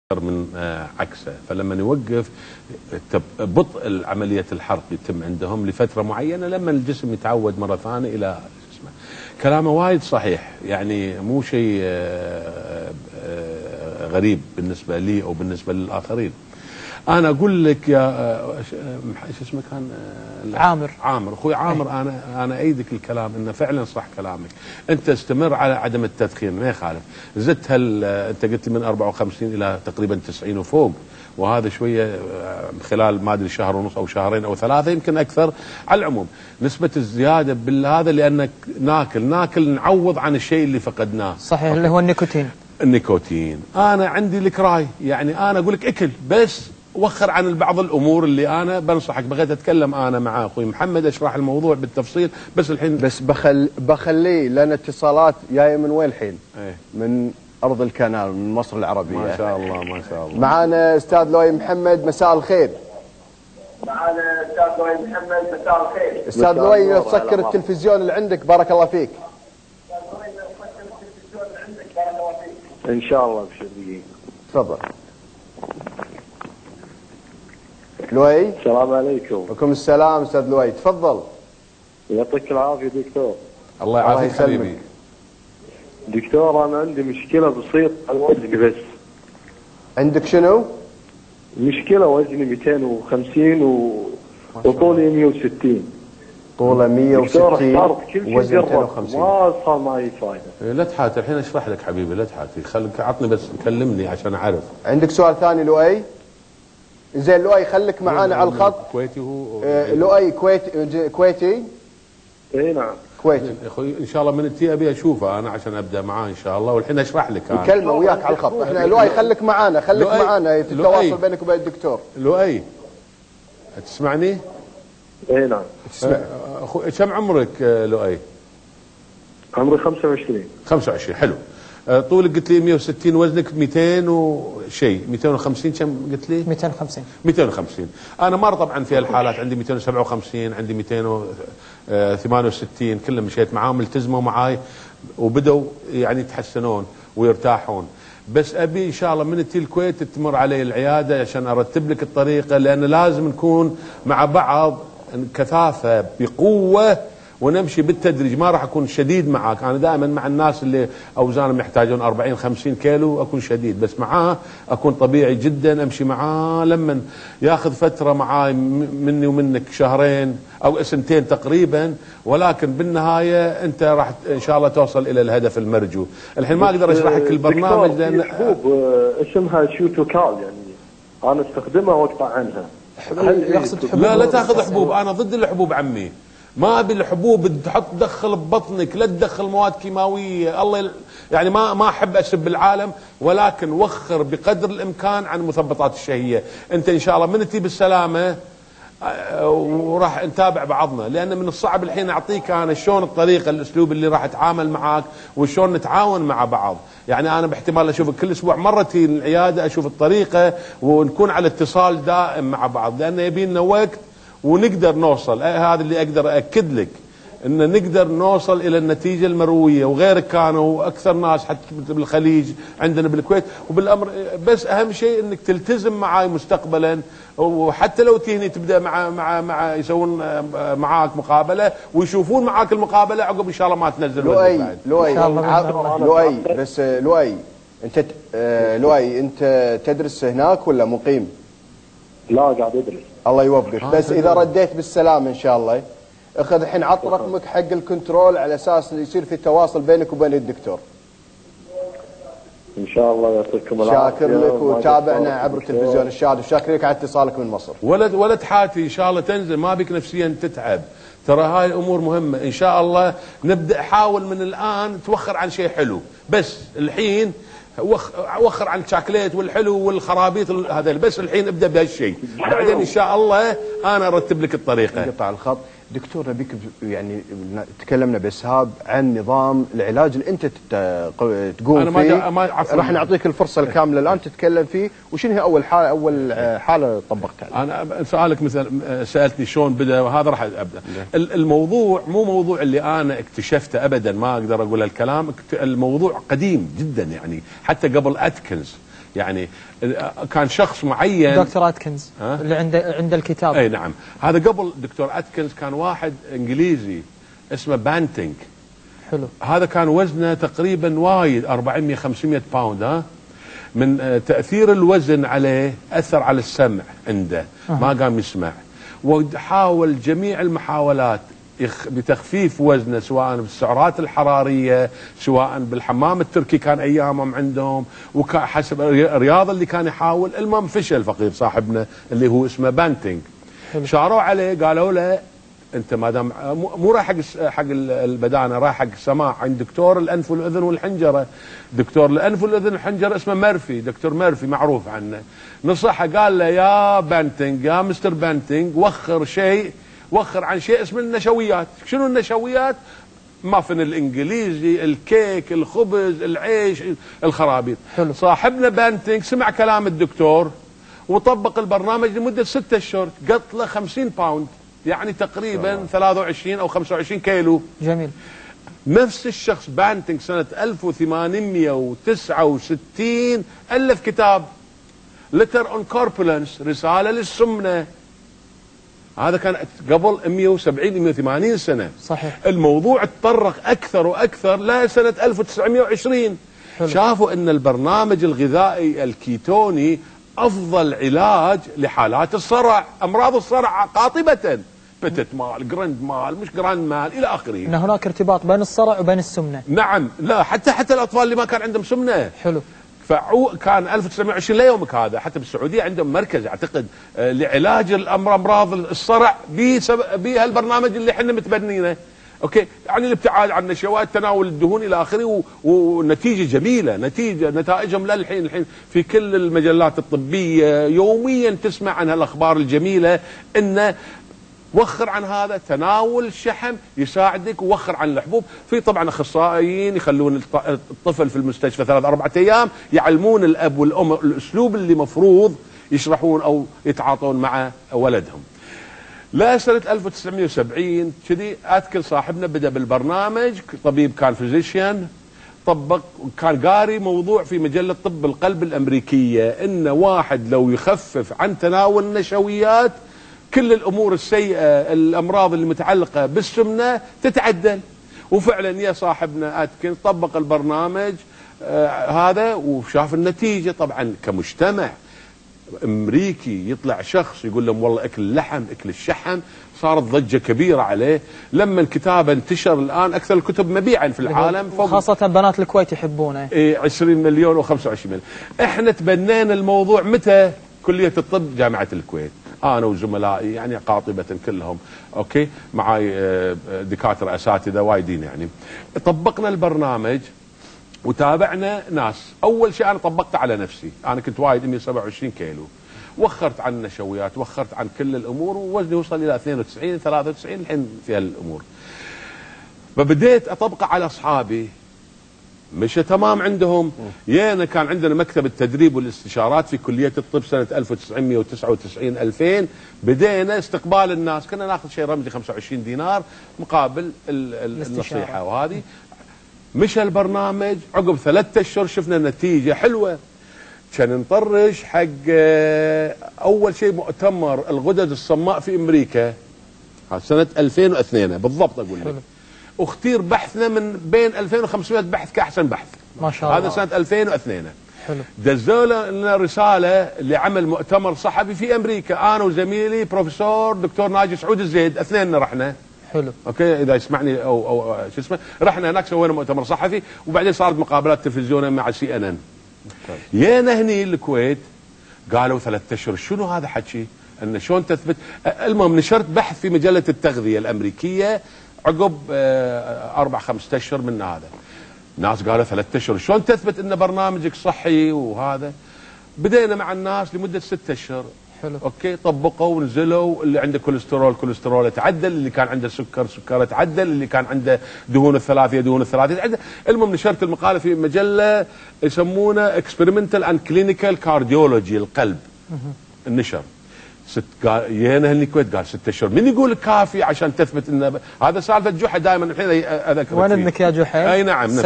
من عكسه، فلما يوقف بطء عملية الحرق يتم عندهم لفترة معينة لما الجسم يتعود مرة ثانية إلى اسمه. كلامه وايد صحيح، يعني مو شيء غريب بالنسبة لي أو بالنسبة للآخرين. أنا أقول لك يا شو اسمه كان عامر أخوي عامر، أنا أيدك الكلام إنه فعلا صح كلامك. أنت استمر على عدم التدخين ما يخالف. زدت أنت قلت لي من 54 إلى تقريبا 90 وفوق، وهذا شوية خلال ما أدري شهر ونص أو شهرين أو ثلاثة يمكن أكثر. على العموم نسبة الزيادة بالهذا لأنك ناكل نعوض عن الشيء اللي فقدناه. صحيح، اللي هو النيكوتين. أنا عندي لك رأي، يعني أنا أقول لك أكل بس وخر عن بعض الامور اللي انا بنصحك. بغيت اتكلم انا مع اخوي محمد اشرح الموضوع بالتفصيل، بس الحين بس بخليه لنا اتصالات جايه من وين الحين؟ من ارض الكنال، من مصر العربيه. ما شاء الله ما شاء الله. معانا استاذ لؤي محمد، مساء الخير. استاذ لؤي سكر التلفزيون اللي عندك، بارك الله فيك. ان شاء الله بشديد. تفضل لؤي. السلام عليكم. وعليكم السلام استاذ لؤي، تفضل. يعطيك العافيه دكتور. الله يعافيك حبيبي. دكتور انا عندي مشكله بسيطه على وزني بس. عندك شنو؟ مشكله وزني 250 وطولي 160. طوله 160 وزن 250. ما صار معي فايده. لا تحاتي، الحين اشرح لك حبيبي، لا تحاتي، خليك عطني بس كلمني عشان اعرف. عندك سؤال ثاني لؤي؟ زين لؤي خليك معانا على الخط. كويتي هو؟ لؤي كويتي؟ اي نعم كويتي. يا اخوي ان شاء الله من التي ابي اشوفه انا عشان ابدا معاه ان شاء الله، والحين اشرح لك انا. الكلمه وياك على الخط. احنا لؤي خليك معانا في التواصل بينك وبين الدكتور. لؤي تسمعني؟ اي نعم. اخوي كم عمرك لؤي؟ عمري 25. 25 حلو. طولك قلت لي 160، وزنك 200 وشيء، 250 كم قلت لي؟ 250. انا مر طبعا في الحالات، عندي 257، عندي 268، كلهم مشيت معاهم التزموا معاي وبدوا يعني يتحسنون ويرتاحون. بس ابي ان شاء الله من تي الكويت تمر علي العياده عشان ارتب لك الطريقه، لان لازم نكون مع بعض كثافه بقوه ونمشي بالتدريج. ما راح اكون شديد معاك، انا دائما مع الناس اللي اوزانهم يحتاجون 40 50 كيلو اكون شديد، بس معاه اكون طبيعي جدا، امشي معاه لما ياخذ فتره معاي مني ومنك شهرين او سنتين تقريبا، ولكن بالنهايه انت راح ان شاء الله توصل الى الهدف المرجو. الحين ما اقدر اشرح لك البرنامج لان حبوب اسمها شوتوكال، يعني انا استخدمها واقطع عنها. لا تاخذ حبوب، انا ضد الحبوب عمي. ما ابي الحبوب تدخل ببطنك، لا تدخل مواد كيماويه. الله يعني ما احب اسب العالم، ولكن وخر بقدر الامكان عن مثبطات الشهيه. انت ان شاء الله من تجي بالسلامه وراح نتابع بعضنا، لان من الصعب الحين اعطيك انا شلون الطريقه الاسلوب اللي راح اتعامل معاك وشلون نتعاون مع بعض. يعني انا باحتمال اشوفك كل اسبوع مره تجي العياده اشوف الطريقه ونكون على اتصال دائم مع بعض، لان يبي لنا وقت ونقدر نوصل. هذا اللي اقدر اكد لك، ان نقدر نوصل الى النتيجه المرويه. وغيرك كانوا اكثر ناس حتى بالخليج عندنا بالكويت وبالامر. بس اهم شيء انك تلتزم معاي مستقبلا، وحتى لو تهني تبدا مع يسوون معاك مقابله ويشوفون معاك المقابله عقب ان شاء الله ما تنزل. لؤي بس لؤي انت لؤي انت تدرس هناك ولا مقيم؟ لا قاعد ادرس. الله يوفقك. بس اذا رديت بالسلام ان شاء الله اخذ الحين عط رقمك حق الكنترول على اساس يصير في تواصل بينك وبين الدكتور. ان شاء الله يعطيكم العافيه. شاكر لك وتابعنا عبر التلفزيون الشاهد، وشاكر لك على اتصالك من مصر. ولد حاتي ان شاء الله تنزل، ما بك نفسيا تتعب، ترى هاي الامور مهمه. ان شاء الله نبدا، حاول من الان توخر عن شيء حلو، بس الحين وخر عن الشاكليت والحلو والخرابيط هذا، بس الحين ابدا بهالشيء، بعدين ان شاء الله انا ارتب لك الطريقه. قطع الخط دكتور، نبيك يعني تكلمنا باسهاب عن نظام العلاج اللي انت تقوم فيه. راح نعطيك الفرصه الكامله الان تتكلم فيه، وشنو هي اول حاله طبقتها؟ انا سؤالك مثل سالتني شلون بدا، وهذا راح ابدا. الموضوع مو موضوع اللي انا اكتشفته ابدا، ما اقدر اقول الكلام. الموضوع قديم جدا، يعني حتى قبل اتكنز يعني كان شخص معين. دكتور أتكنز اللي عنده الكتاب. اي نعم، هذا قبل دكتور أتكنز كان واحد انجليزي اسمه بانتينج. حلو. هذا كان وزنه تقريبا وايد 400 500 باوند. من تأثير الوزن عليه أثر على السمع عنده، ما قام يسمع، وحاول جميع المحاولات بتخفيف وزنه، سواء بالسعرات الحرارية، سواء بالحمام التركي كان أيامهم عندهم، وحسب الرياضة اللي كان يحاول. المهم فشل فقير صاحبنا اللي هو اسمه بانتينج. شاروا عليه قالوا له انت ما دام مو رايح حق البدانه، رايح حق السماع عند دكتور الانف والاذن والحنجره. دكتور الانف والاذن والحنجره اسمه ميرفي، دكتور ميرفي معروف عنه. نصحه قال له يا بانتينج، يا مستر بانتينج، وخر عن شيء اسمه النشويات. شنو النشويات؟ مافن الانجليزي، الكيك، الخبز، العيش، الخرابيط. حلو. صاحبنا بانتينج سمع كلام الدكتور وطبق البرنامج لمده 6 اشهر، قط له 50 باوند، يعني تقريبا 23 او 25 كيلو. جميل. نفس الشخص بانتينج سنة 1869 ألف كتاب Letter on Corpulence، رسالة للسمنة. هذا كان قبل 170 180 سنة. صحيح. الموضوع تطرق أكثر وأكثر لسنة 1920. حلو. شافوا أن البرنامج الغذائي الكيتوني أفضل علاج لحالات الصرع، أمراض الصرع قاطبة، بتت مال، جراند مال، مش جراند مال، إلى آخره. أن هناك ارتباط بين الصرع وبين السمنة. نعم، لا حتى الأطفال اللي ما كان عندهم سمنة. حلو. كان 1920 ليومك هذا حتى بالسعودية عندهم مركز أعتقد لعلاج أمراض الصرع بهالبرنامج اللي احنا متبنينه. اوكي، يعني الابتعاد عن النشويات، تناول الدهون الى اخره، ونتيجه جميله، نتائجهم للحين في كل المجلات الطبيه يوميا تسمع عن هالاخبار الجميله. ان وخر عن هذا، تناول الشحم يساعدك، ووخر عن الحبوب. في طبعا اخصائيين يخلون الطفل في المستشفى 3-4 ايام، يعلمون الاب والام الاسلوب اللي مفروض يشرحون او يتعاطون مع ولدهم. لا سنة 1970 كذي أتكن صاحبنا بدأ بالبرنامج، طبيب كان فيزيشيان، طبق كان قاري موضوع في مجلة طب القلب الأمريكية، إن واحد لو يخفف عن تناول النشويات كل الأمور السيئة، الأمراض اللي متعلقة بالسمنة تتعدل. وفعلا يا صاحبنا أتكن طبق البرنامج هذا وشاف النتيجة. طبعا كمجتمع امريكي يطلع شخص يقول لهم والله اكل اللحم، اكل الشحم، صارت ضجه كبيره عليه. لما الكتاب انتشر، الان اكثر الكتب مبيعا في العالم، خاصه بنات الكويت يحبونه. 20 مليون و25 مليون. احنا تبنينا الموضوع متى؟ كليه الطب جامعه الكويت، انا وزملائي يعني قاطبه كلهم، اوكي، معاي دكاتره اساتذه وايدين، يعني طبقنا البرنامج وتابعنا ناس. اول شيء انا طبقته على نفسي، انا كنت وايد 127 كيلو، وخرت عن النشويات، وخرت عن كل الامور، ووزني وصل الى 92 93 الحين في هالامور. فبديت اطبقه على اصحابي، مشى تمام عندهم. يانا كان عندنا مكتب التدريب والاستشارات في كليه الطب سنه 1999 2000، بدينا استقبال الناس، كنا ناخذ شيء رمزي 25 دينار مقابل النصيحه. وهذه مشى البرنامج، عقب 3 اشهر شفنا نتيجه حلوه. كان نطرش حق اول شيء مؤتمر الغدد الصماء في امريكا سنه 2002 بالضبط اقول لك، واختير بحثنا من بين 2500 بحث كاحسن بحث. ما شاء الله. هذا سنه 2002. حلو. دزوا لنا رساله لعمل مؤتمر صحفي في امريكا، انا وزميلي بروفيسور دكتور ناجي سعود الزيد، اثنيننا رحنا. حلو. اوكي، اذا يسمعني او شو اسمه، رحنا هناك سوينا مؤتمر صحفي، وبعدين صارت مقابلات تلفزيونيه مع CNN. جينا هني الكويت، قالوا 3 اشهر، شنو هذا حكي؟ ان شلون تثبت؟ المهم نشرت بحث في مجله التغذيه الامريكيه عقب 4-5 اشهر من هذا. ناس قالوا 3 اشهر، شلون تثبت ان برنامجك صحي؟ وهذا بدينا مع الناس لمده 6 اشهر. حلو. اوكي، طبقوا ونزلوا، اللي عنده كوليسترول تعدل، اللي كان عنده سكر تعدل، اللي كان عنده دهون الثلاثيه تعدل. المهم نشرت المقاله في مجله يسمونه اكسبيرمنتال اند كلينيكال كارديولوجي القلب. النشر قال يانا الكويت، قال 6 اشهر، من يقول كافي عشان تثبت ان هذا سالفه جحا دائما الحين اذكر. وين ابنك يا جحا؟ اي نعم.